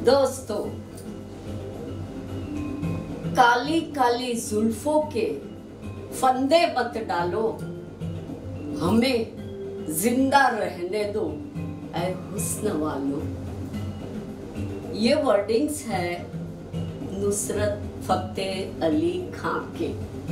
दोस्तों, काली काली जुल्फों के फंदे मत डालो, हमें जिंदा रहने दो ऐ हुस्न वालों। ये वर्डिंग्स है नुसरत फतेह अली खां के।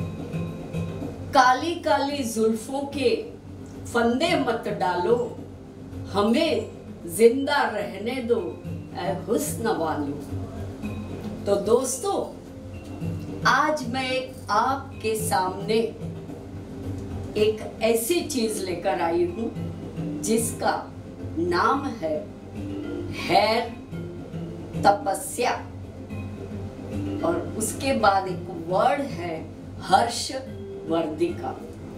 काली काली जुल्फों के फंदे मत डालो, हमें जिंदा रहने दो ऐ हुस्न वालों। तो दोस्तों, आज मैं आपके सामने एक ऐसी चीज लेकर आई हूं जिसका नाम है हेयर तपस्या, और उसके बाद एक वर्ड है हर्षवर्धिका।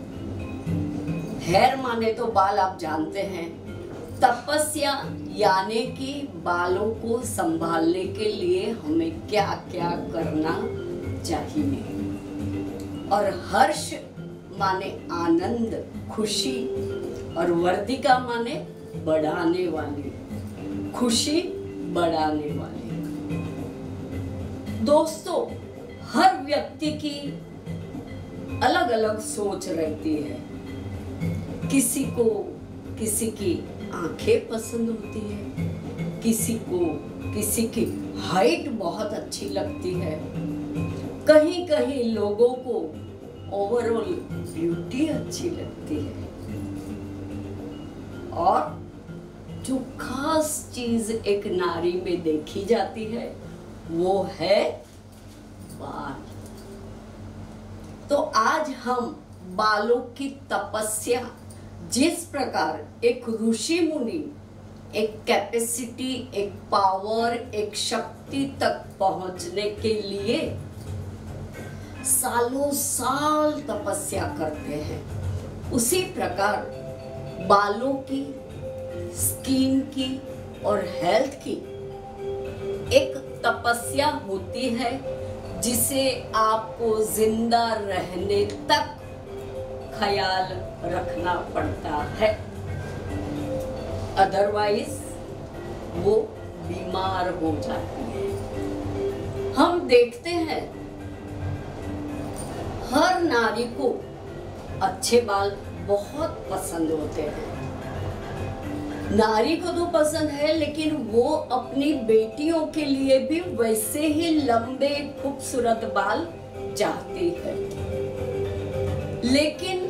हेयर माने तो बाल, आप जानते हैं। तपस्या यानी कि बालों को संभालने के लिए हमें क्या क्या करना चाहिए, और हर्ष माने आनंद, खुशी, और वर्धिका माने बढ़ाने वाली, खुशी बढ़ाने वाली। दोस्तों, हर व्यक्ति की अलग अलग सोच रहती है। किसी को किसी की आंखें पसंद होती है, किसी को किसी की हाइट बहुत अच्छी लगती है, कहीं कहीं लोगों को ओवरऑल ब्यूटी अच्छी लगती है, और जो खास चीज एक नारी में देखी जाती है वो है बाल। तो आज हम बालों की तपस्या, जिस प्रकार एक ऋषि मुनि एक कैपेसिटी, एक पावर, एक शक्ति तक पहुंचने के लिए सालों साल तपस्या करते हैं, उसी प्रकार बालों की, स्किन की और हेल्थ की एक तपस्या होती है जिसे आपको जिंदा रहने तक ख्याल रखना पड़ता है, अदरवाइज वो बीमार हो जाती है। हम देखते हैं हर नारी को अच्छे बाल बहुत पसंद होते हैं। नारी को तो पसंद है, लेकिन वो अपनी बेटियों के लिए भी वैसे ही लंबे खूबसूरत बाल चाहती है। लेकिन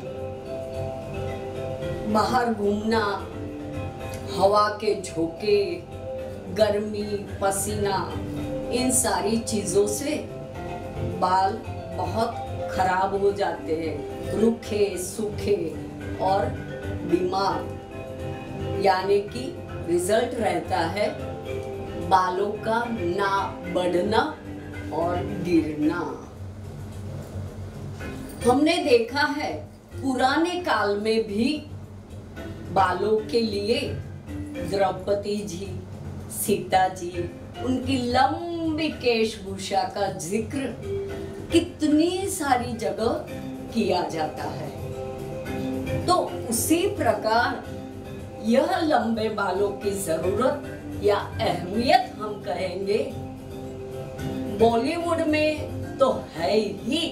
बाहर घूमना, हवा के झोंके, गर्मी, पसीना, इन सारी चीजों से बाल बहुत खराब हो जाते हैं, रूखे सूखे और बीमार। यानी कि रिजल्ट रहता है बालों का ना बढ़ना और गिरना। हमने देखा है पुराने काल में भी बालों के लिए द्रौपदी जी, सीता जी, उनकी लंबी केशभूषा का जिक्र कितनी सारी जगह किया जाता है। तो उसी प्रकार यह लंबे बालों की जरूरत या अहमियत हम कहेंगे बॉलीवुड में तो है ही,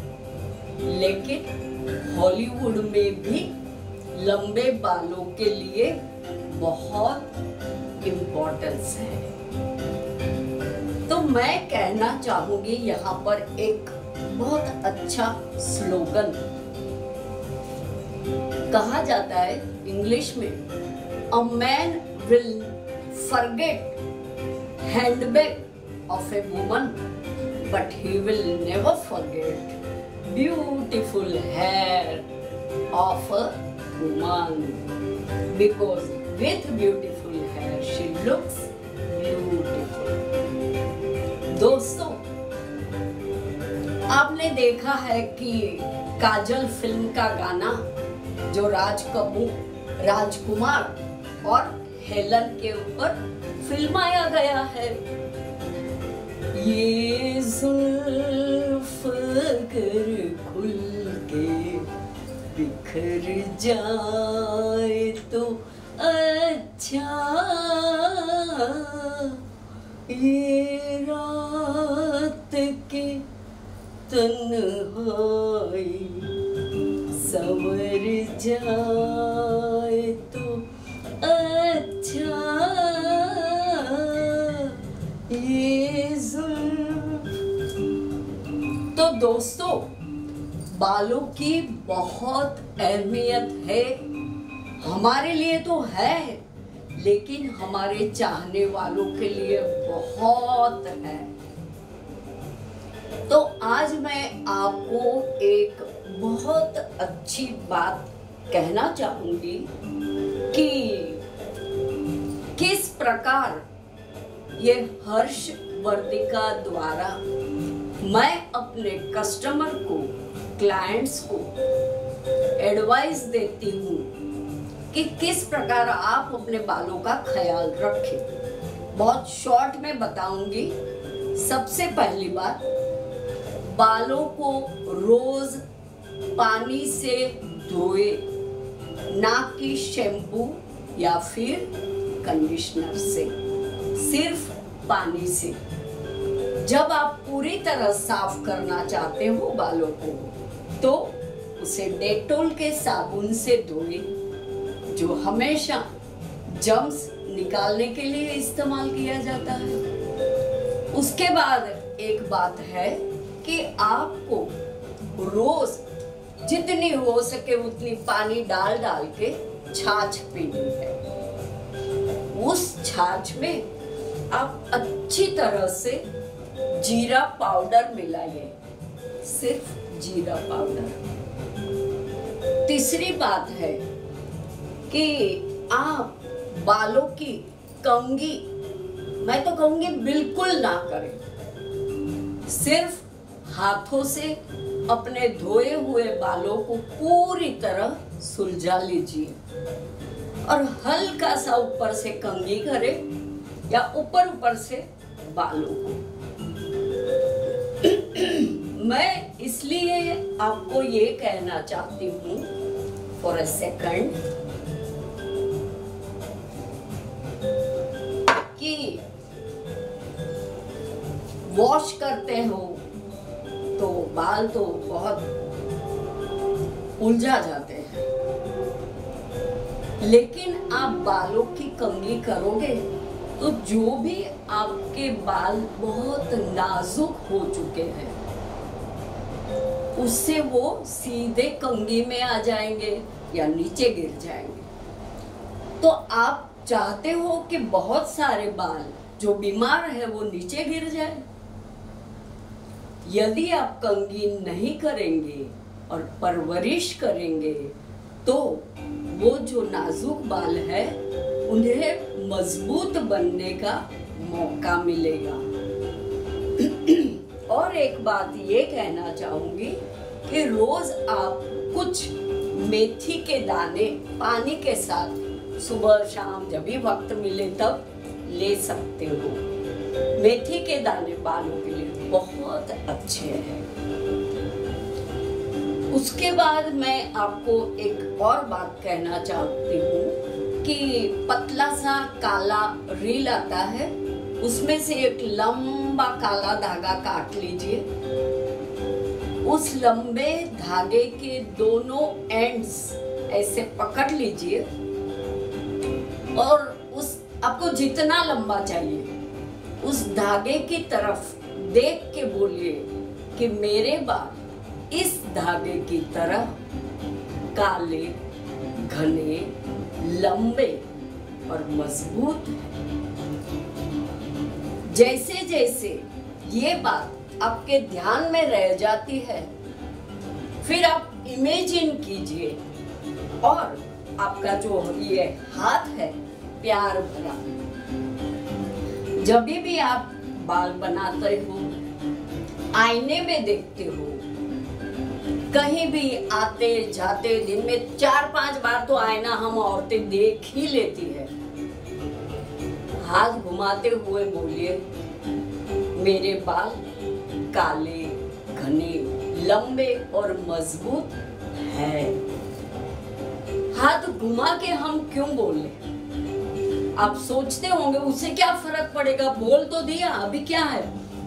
लेकिन हॉलीवुड में भी लंबे बालों के लिए बहुत इम्पोर्टेंस है। तो मैं कहना चाहूंगी यहाँ पर एक बहुत अच्छा स्लोगन कहा जाता है इंग्लिश में, a man will forget handbag of a woman but he will never forget beautiful hair of a woman, because with beautiful hair she looks beautiful. दोस्तों, आपने देखा है कि काजल फिल्म का गाना जो राजकुमार और हेलन के ऊपर फिल्माया गया है, ये जुल्फ अगर खुल के बिखर जाए तो अच्छा, ये रात के तन्हाई संवर जाए तो अच्छा, ये तो दोस्तों, बालों की बहुत अहमियत है, हमारे लिए तो है, लेकिन हमारे चाहने वालों के लिए बहुत है। तो आज मैं आपको एक बहुत अच्छी बात कहना चाहूंगी कि किस प्रकार ये हर्षवर्धिका द्वारा मैं अपने कस्टमर को, क्लाइंट्स को एडवाइस देती हूँ कि किस प्रकार आप अपने बालों का ख्याल रखें। बहुत शॉर्ट में बताऊंगी। सबसे पहली बात, बालों को रोज पानी से धोए, ना कि शैम्पू या फिर कंडीशनर से, सिर्फ पानी से। जब आप पूरी तरह साफ करना चाहते हो बालों को, तो उसे डेटॉल के साबुन से धोए, जो हमेशा जर्म्स निकालने के लिए इस्तेमाल किया जाता है। उसके बाद एक बात है कि आपको रोज जितनी हो सके उतनी पानी डाल डाल के छाछ पीनी है। उस छाछ में आप अच्छी तरह से जीरा पाउडर मिलाइए, सिर्फ जीरा पाउडर। तीसरी बात है कि आप बालों की कंघी, मैं तो कहूंगी बिल्कुल ना करें, सिर्फ हाथों से अपने धोए हुए बालों को पूरी तरह सुलझा लीजिए और हल्का सा ऊपर से कंघी करें या ऊपर ऊपर से बालों को। मैं इसलिए आपको ये कहना चाहती हूँ, फॉर अ सेकंड, कि वॉश करते हो तो बाल तो बहुत उलझा जाते हैं, लेकिन आप बालों की कंघी करोगे तो जो भी आपके बाल बहुत नाजुक हो चुके हैं, उससे वो सीधे कंघी में आ जाएंगे या नीचे गिर जाएंगे। तो आप चाहते हो कि बहुत सारे बाल जो बीमार है वो नीचे गिर जाए। यदि आप कंघी नहीं करेंगे और परवरिश करेंगे तो वो जो नाजुक बाल है उन्हें मजबूत बनने का मौका मिलेगा। और एक बात ये कहना चाहूंगी कि रोज आप कुछ मेथी के दाने पानी के साथ सुबह शाम जब भी वक्त मिले तब ले सकते हो। मेथी के दाने बालों के लिए बहुत अच्छे हैं। उसके बाद मैं आपको एक और बात कहना चाहती हूँ कि पतला सा काला रील आता है, उसमें से एक लंबा काला धागा काट लीजिए। उस लंबे धागे के दोनों एंड्स ऐसे पकड़ लीजिए और उस आपको जितना लंबा चाहिए उस धागे की तरफ देख के बोलिए कि मेरे बाल इस धागे की तरह काले, घने, लंबे और मजबूत हैं। जैसे जैसे ये बात आपके ध्यान में रह जाती है, फिर आप इमेजिन कीजिए और आपका जो ये हाथ है प्यार भरा, जब भी आप बाल बनाते हो, आईने में देखते हो, कहीं भी आते जाते दिन में 4-5 बार तो आईना हम औरतें देख ही लेती है। हाथ घुमाते हुए बोलिए मेरे बाल काले, घने, लंबे और मजबूत है। हाथ घुमा के हम क्यों बोले? आप सोचते होंगे उससे क्या फर्क पड़ेगा, बोल तो दिया, अभी क्या है।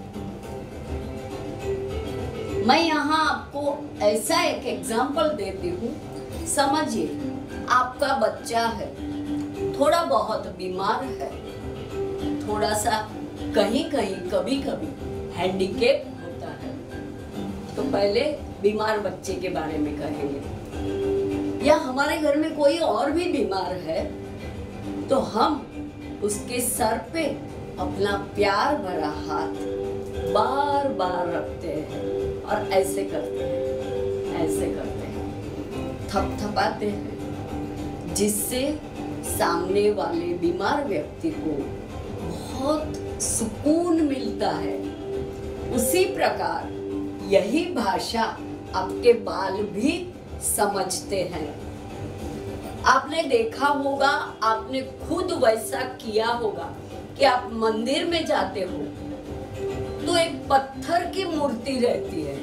मैं यहाँ आपको ऐसा एक एग्जाम्पल देती हूँ, समझिए। आपका बच्चा है, थोड़ा बहुत बीमार है, थोड़ा सा कहीं कहीं कभी कभी हैंडीकेप होता है, तो पहले बीमार बच्चे के बारे में कहेंगे। या हमारे घर में कोई और भी बीमार है तो हम उसके सर पे अपना प्यार भरा हाथ बार बार रखते हैं और ऐसे करते हैं, ऐसे करते हैं, थपथपाते हैं, जिससे सामने वाले बीमार व्यक्ति को बहुत सुकून मिलता है। उसी प्रकार यही भाषा आपके बाल भी समझते हैं। आपने देखा होगा, आपने खुद वैसा किया होगा कि आप मंदिर में जाते हो तो एक पत्थर की मूर्ति रहती है।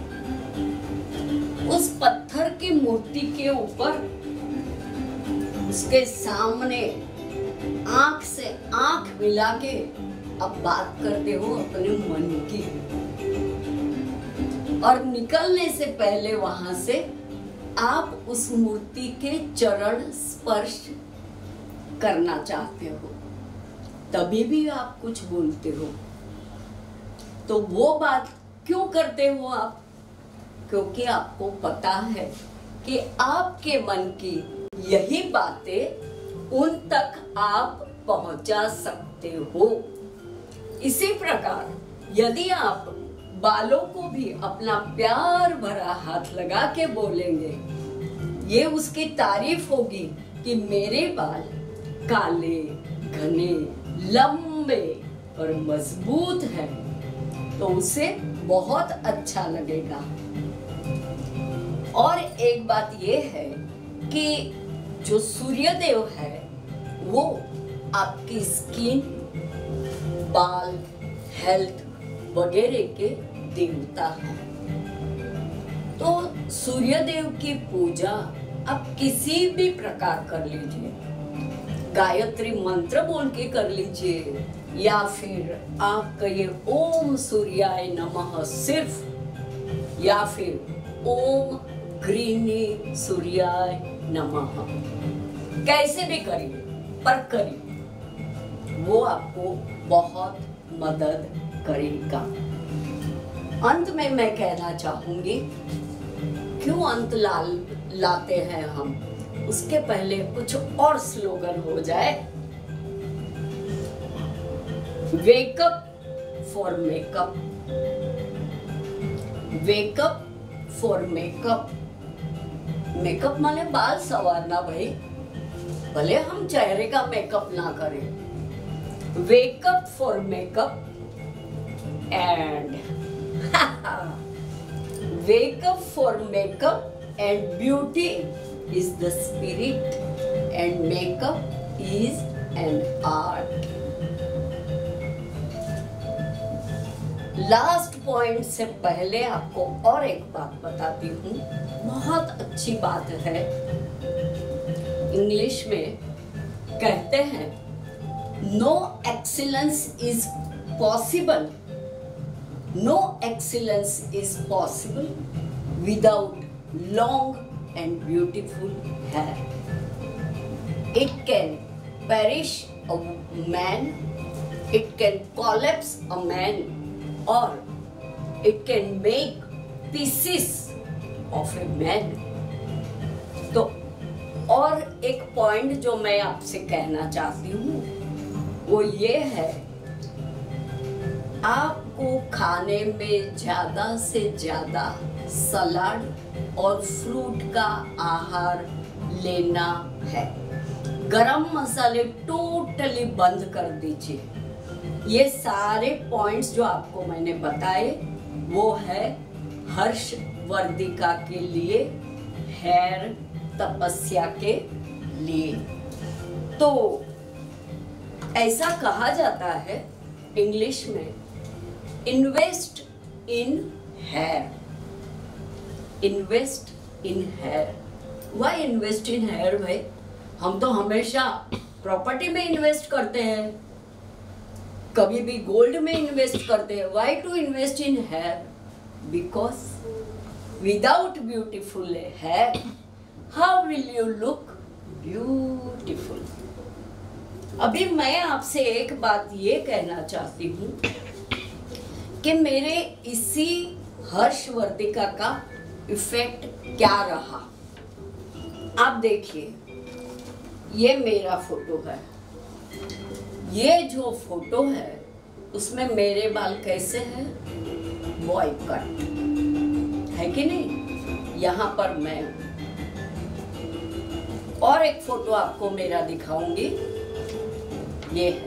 उस पत्थर की मूर्ति के ऊपर उसके सामने आंख से आंख मिला के अब बात करते हो अपने मन की, और निकलने से पहले वहां से आप उस मूर्ति के चरण स्पर्श करना चाहते हो, तभी भी आप कुछ बोलते हो। तो वो बात क्यों करते हो आप? क्योंकि आपको पता है कि आपके मन की यही बातें उन तक आप पहुंचा सकते हो। इसी प्रकार यदि आप बालों को भी अपना प्यार भरा हाथ लगा के बोलेंगे, ये उसकी तारीफ होगी कि मेरे बाल काले, घने, लंबे और मजबूत हैं, तो उसे बहुत अच्छा लगेगा। और एक बात ये है कि जो सूर्यदेव है वो आपकी स्किन, बाल, हेल्थ वगैरह के देवता है। तो सूर्यदेव की पूजा आप किसी भी प्रकार कर लीजिए, गायत्री मंत्र बोल के कर लीजिए, या फिर आप कहिए ओम सूर्याय नमः सिर्फ, या फिर ओम ग्रीनी सूर्याय नमः, कैसे भी करिए पर करिए, वो आपको बहुत मदद करेगा। अंत में मैं कहना चाहूंगी, क्यों अंत लाते हैं हम, उसके पहले कुछ और स्लोगन हो जाए। Wake up for makeup, wake up for makeup. Makeup माने बाल संवारना भाई, भले हम चेहरे का मेकअप ना करें। Wake up for makeup and wake up for makeup and beauty is the spirit and makeup is an art. Last point से पहले आपको और एक बात बताती हूँ, बहुत अच्छी बात है। इंग्लिश में कहते हैं no excellence is possible, no excellence is possible without long and beautiful hair. It can perish a man, it can collapse a man, or it can make pieces of a man. तो और एक point जो मैं आपसे कहना चाहती हूँ वो ये है, आपको खाने में ज्यादा से ज्यादा सलाद और फ्रूट का आहार लेना है। गरम मसाले टोटली बंद कर दीजिए। ये सारे पॉइंट्स जो आपको मैंने बताए वो है हर्षवर्धिका के लिए, हेयर तपस्या के लिए। तो ऐसा कहा जाता है इंग्लिश में, invest in hair, invest in hair. Why invest in hair भाई? हम तो हमेशा प्रॉपर्टी में इन्वेस्ट करते हैं, कभी भी गोल्ड में इन्वेस्ट करते हैं। Why to invest in hair? Because without beautiful hair how will you look beautiful. अभी मैं आपसे एक बात ये कहना चाहती हूँ कि मेरे इसी हर्षवर्धिका का इफेक्ट क्या रहा। आप देखिए, ये मेरा फोटो है, ये जो फोटो है उसमें मेरे बाल कैसे हैं? बॉय कट है कि नहीं? यहाँ पर मैं हूँ। और एक फोटो आपको मेरा दिखाऊंगी, ये है,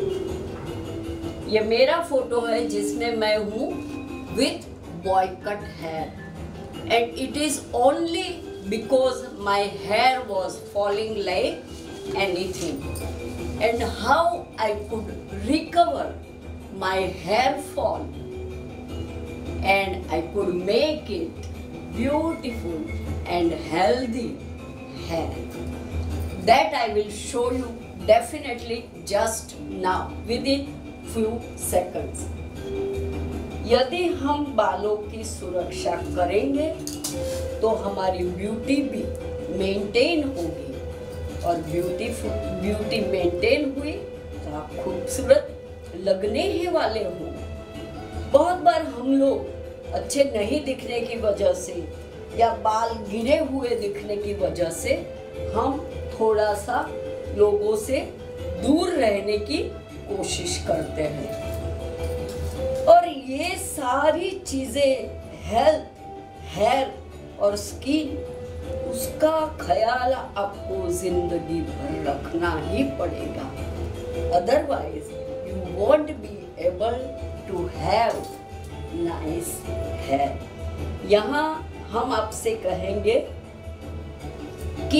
ये मेरा फोटो है जिसमें मैं हूँ with boy cut hair, and it is only because my hair was falling like anything, and how I could recover my hair fall and I could make it beautiful and healthy hair. That I will show you definitely just now within few seconds. यदि हम बालों की सुरक्षा करेंगे तो हमारी beauty भी maintain होगी, और ब्यूटी मेंटेन हुई तो आप खूबसूरत लगने ही वाले हो। बहुत बार हम लोग अच्छे नहीं दिखने की वजह से या बाल गिरे हुए दिखने की वजह से हम थोड़ा सा लोगों से दूर रहने की कोशिश करते हैं। और ये सारी चीजें हेल्थ, हेयर और स्किन, उसका ख्याल आपको जिंदगी भर रखना ही पड़ेगा, otherwise you won't be able to have nice hair. यहाँ हम आपसे कहेंगे कि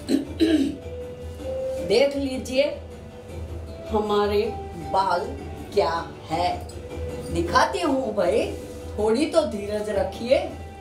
देख लीजिए हमारे बाल क्या है। दिखाती हूँ भाई, थोड़ी तो धीरज रखिए,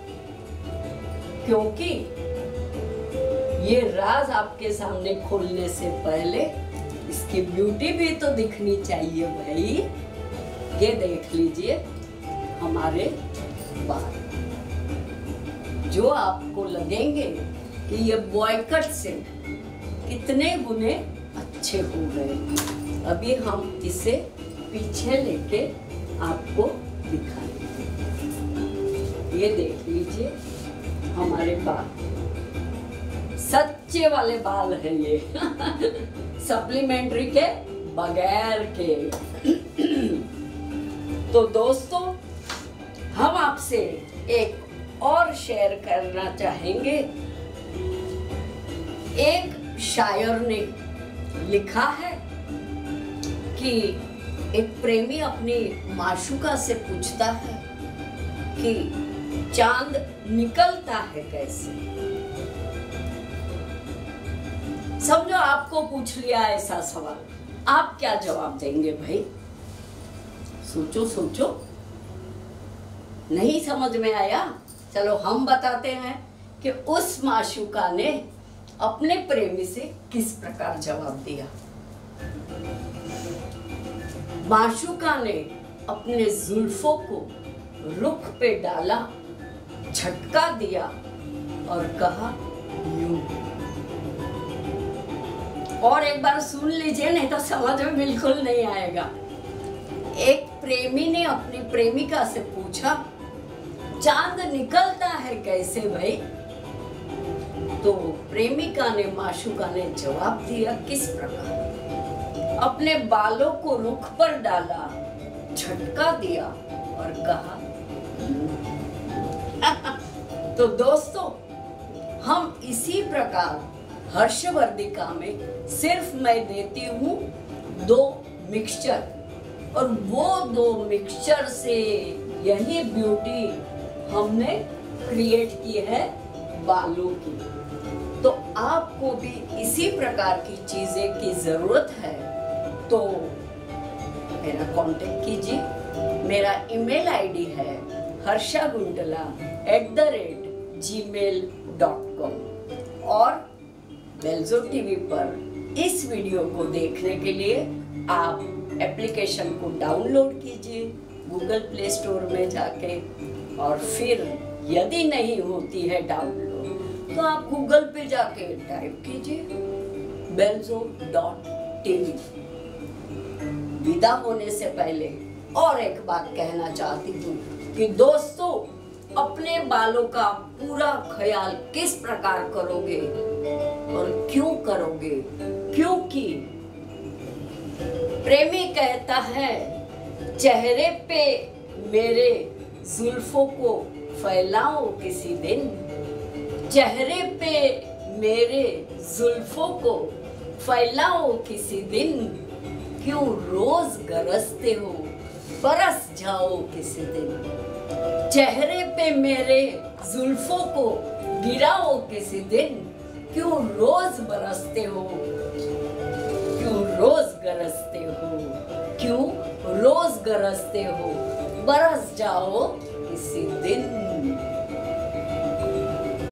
क्योंकि ये राज आपके सामने खोलने से पहले इसकी ब्यूटी भी तो दिखनी चाहिए भाई। ये देख लीजिए हमारे बाल, जो आपको लगेंगे कि ये बॉय कट से कितने गुने अच्छे हो गए। अभी हम इसे पीछे लेके आपको दिखाएंगे। ये देख लीजिए हमारे बाल, सच्चे वाले बाल हैं ये सप्लीमेंट्री के बगैर के। तो दोस्तों, हम आपसे एक और शेयर करना चाहेंगे। एक शायर ने लिखा है कि एक प्रेमी अपनी माशूका से पूछता है कि चांद निकलता है कैसे। समझो आपको पूछ लिया ऐसा सवाल, आप क्या जवाब देंगे भाई? सोचो सोचो। नहीं समझ में आया? चलो हम बताते हैं कि उस माशूका ने अपने प्रेमी से किस प्रकार जवाब दिया। माशूका ने अपने जुल्फों को रुख पे डाला, झटका दिया और कहा यूं। और एक बार सुन लीजिए, नहीं तो समझ में बिल्कुल नहीं आएगा। एक प्रेमी ने अपनी प्रेमिका से पूछा, चांद निकलता है कैसे भाई? तो प्रेमिका ने, माशूका ने जवाब दिया किस प्रकार? अपने बालों को रुख पर डाला, झटका दिया और कहा तो दोस्तों, हम इसी प्रकार हर्षवर्धिका में सिर्फ मैं देती हूँ 2 मिक्सचर, और वो 2 मिक्सचर से यही ब्यूटी हमने क्रिएट की है बालों की। तो आपको भी इसी प्रकार की चीजें की जरूरत है तो मेरा कांटेक्ट कीजिए। मेरा ईमेल आईडी है harshaguntala@gmail.com और बेल्जो टीवी पर इस वीडियो को देखने के लिए आप एप्लीकेशन को डाउनलोड कीजिए गूगल प्ले स्टोर में जाके, और फिर यदि नहीं होती है डाउनलोड तो आप गूगल पे जाके टाइप कीजिए belzo.tv। विदा होने से पहले और एक बात कहना चाहती हूँ कि दोस्तों, अपने बालों का पूरा ख्याल किस प्रकार करोगे और क्यों करोगे? क्योंकि प्रेमी कहता है, चेहरे पे मेरे जुल्फों को फैलाओ किसी दिन, चेहरे पे मेरे जुल्फों को फैलाओ किसी दिन, क्यों रोज गरजते हो बरस जाओ किसी दिन, चेहरे पे मेरे जुल्फों को गिराओ किसी दिन, क्यों रोज बरसते हो, क्यों रोज गरजते हो, क्यों रोज गरजते हो, बरस जाओ किसी दिन।